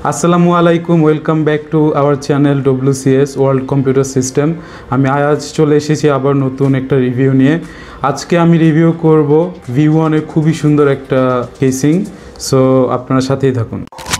আসসালামু আলাইকুম, welcome back to our channel WCS world computer system. আমি আজ চলে এসেছি আবার নতুন একটা রিভিউ নিয়ে। আজকে আমি রিভিউ করব V1-এর খুবই সুন্দর একটা কেসিং। সো আপনারা সাথেই থাকুন।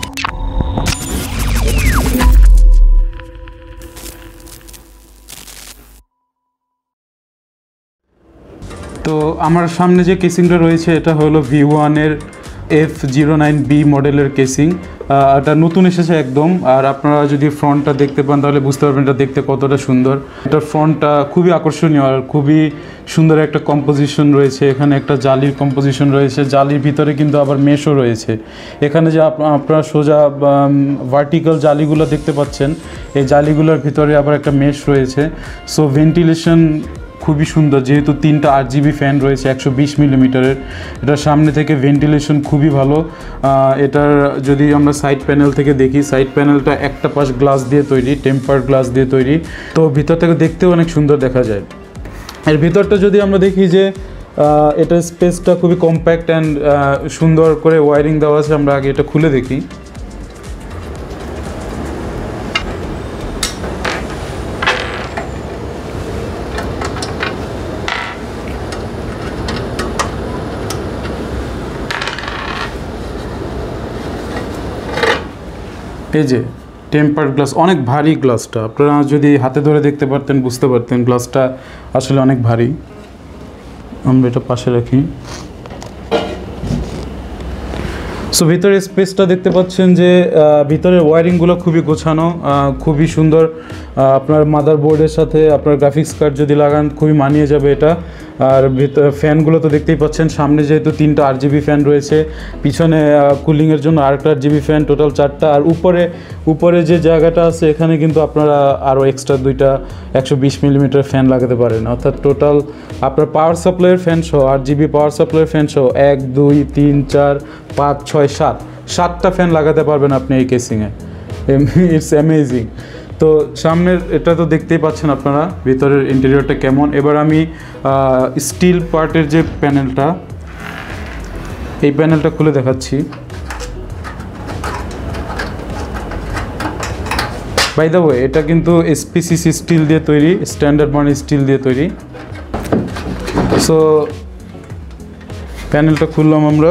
তো আমার সামনে যে কেসিংটা রয়েছে এটা হলো V1-এর F09B মডেলের কেসিং। এটা নতুন এসেছে একদম। আর আপনারা যদি ফ্রন্টটা দেখতে পান তাহলে বুঝতে পারবেন এটা দেখতে কতটা সুন্দর। এটার ফ্রন্টটা খুবই আকর্ষণীয় আর খুবই সুন্দর একটা কম্পোজিশন রয়েছে। এখানে একটা জালির কম্পোজিশন রয়েছে, জালির ভিতরে কিন্তু আবার মেশও রয়েছে। এখানে যে আপনারা সোজা ভার্টিক্যাল জালিগুলো দেখতে পাচ্ছেন, এই জালিগুলোর ভিতরে আবার একটা মেশ রয়েছে। সো ভেন্টিলেশন খুবই সুন্দর, যেহেতু 3টা RGB ফ্যান রয়েছে 120 মিলিমিটারের। এটার সামনে থেকে ভেন্টিলেশন খুবই ভালো। এটার যদি আমরা সাইড প্যানেল থেকে দেখি, সাইড প্যানেলটা একটা পাশ গ্লাস দিয়ে তৈরি, টেম্পার্ড গ্লাস দিয়ে তৈরি। তো ভিতর থেকে দেখতেও অনেক সুন্দর দেখা যায়। এর ভিতরটা যদি আমরা দেখি যে এটার স্পেসটা খুবই কম্প্যাক্ট অ্যান্ড সুন্দর করে ওয়ারিং দেওয়া আছে। আমরা আগে এটা খুলে দেখি। এই যে টেম্পার্ড গ্লাস, অনেক ভারী গ্লাসটা। আপনারা যদি হাতে ধরে দেখতে পারতেন বুঝতে পারতেন গ্লাসটা আসলে অনেক ভারী। আমরা এটা পাশে রাখি। সো ভিতরের স্পেসটা দেখতে পাচ্ছেন যে ভিতরের ওয়ারিংগুলো খুবই গোছানো, খুবই সুন্দর। আপনার মাদারবোর্ডের সাথে আপনার গ্রাফিক্স কার্ড যদি লাগান খুবই মানিয়ে যাবে এটা। আর ভিতরে ফ্যানগুলো তো দেখতেই পাচ্ছেন, সামনে যেহেতু 3টা RGB ফ্যান রয়েছে, পিছনে কুলিংয়ের জন্য আরেকটা RGB ফ্যান, টোটাল 4টা। আর উপরে যে জায়গাটা আছে এখানে কিন্তু আপনারা আরও এক্সট্রা 2টা 120 মিলিমিটার ফ্যান লাগাতে পারেন। অর্থাৎ টোটাল আপনার পাওয়ার সাপ্লাইয়ের ফ্যান সহ, RGB পাওয়ার সাপ্লাইয়ের ফ্যান সহ 1 2 3 4 5 6 7টা ফ্যান লাগাতে পারবেন আপনি এই কেসিংয়ে। It's amazing. তো সামনের এটা তো দেখতেই পাচ্ছেন আপনারা ভিতরের ইন্টেরিয়রটা কেমন। এবার আমি স্টিল পার্টের যে প্যানেলটা, এই প্যানেলটা খুলে দেখাচ্ছি। বাই দ্য ওয়ে এটা কিন্তু SPCC স্টিল দিয়ে তৈরি, স্ট্যান্ডার্ড মানে স্টিল দিয়ে তৈরি। সো প্যানেলটা খুললাম আমরা।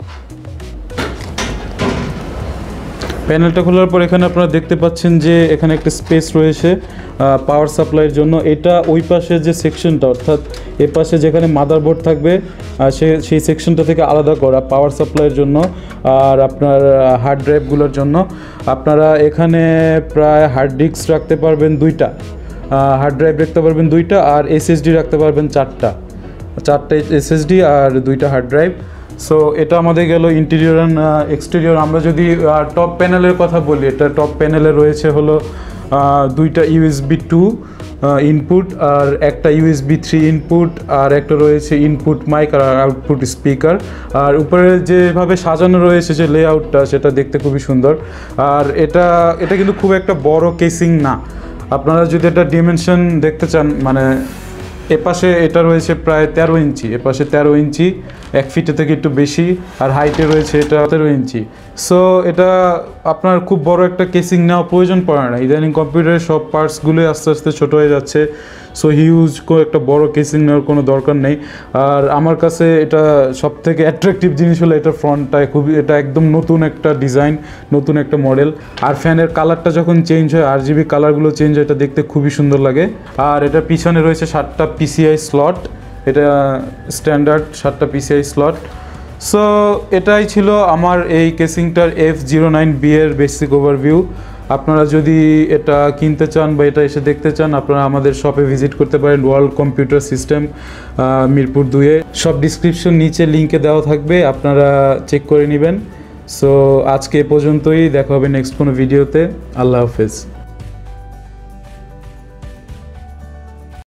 প্যানেলটা খোলার পর এখানে আপনারা দেখতে পাচ্ছেন যে এখানে একটা স্পেস রয়েছে পাওয়ার সাপ্লাইয়ের জন্য। এটা ওই পাশে যে সেকশনটা, অর্থাৎ এ পাশে যেখানে মাদারবোর্ড থাকবে সেই সেকশনটা থেকে আলাদা করা পাওয়ার সাপ্লাইয়ের জন্য আর আপনার হার্ড ড্রাইভগুলোর জন্য। আপনারা এখানে প্রায় হার্ড ডিস্ক রাখতে পারবেন 2টা, হার্ড ড্রাইভ রাখতে পারবেন 2টা, আর SSD রাখতে পারবেন 4টা SSD আর 2টা হার্ড ড্রাইভ। সো এটা আমাদের গেল ইন্টেরিয়র অ্যান্ড এক্সটেরিয়র। আমরা যদি টপ প্যানেলের কথা বলি, এটা টপ প্যানেলে রয়েছে হলো 2টা USB 2 ইনপুট আর একটা USB 3 ইনপুট, আর একটা রয়েছে ইনপুট মাইক আর আউটপুট স্পিকার। আর উপরে যেভাবে সাজানো রয়েছে যে লেআউটটা, সেটা দেখতে খুবই সুন্দর। আর এটা কিন্তু খুব একটা বড় কেসিং না। আপনারা যদি এটা ডিমেনশন দেখতে চান, মানে এপাশে এটা রয়েছে প্রায় 13 ইঞ্চি, এপাশে 13 ইঞ্চি, 1 ফিটের থেকে একটু বেশি, আর হাইটে রয়েছে এটা 13 ইঞ্চি। সো এটা আপনার খুব বড় একটা কেসিং নেওয়া প্রয়োজন পড়ে না। ইদানিং কম্পিউটারের সব পার্টসগুলোই আস্তে আস্তে ছোটো হয়ে যাচ্ছে। সো হিউজ একটা বড় কেসিং নেওয়ার কোনো দরকার নেই। আর আমার কাছে এটা সবথেকে অ্যাট্রাকটিভ জিনিস হলো এটা ফ্রন্টটায় এটা একদম নতুন একটা ডিজাইন, নতুন একটা মডেল। আর ফ্যানের কালারটা যখন চেঞ্জ হয়, RGB কালারগুলো চেঞ্জ হয়, এটা দেখতে খুবই সুন্দর লাগে। আর এটা পিছনে রয়েছে 7টা PCI স্লট, এটা স্ট্যান্ডার্ড 7টা PCI স্লট। সো এটাই ছিল আমার এই কেসিংটার F09B এর বেসিক ওভারভিউ। আপনারা যদি এটা কিনতে চান বা এটা এসে দেখতে চান, আপনারা আমাদের শপে ভিজিট করতে পারেন, ওয়ার্ল্ড কম্পিউটার সিস্টেম, মিরপুর 2-এ। সব ডিসক্রিপশন নিচে লিঙ্কে দেওয়া থাকবে, আপনারা চেক করে নেবেন। সো আজকে এ পর্যন্তই, দেখা হবে নেক্সট কোনো ভিডিওতে। আল্লাহ হাফেজ।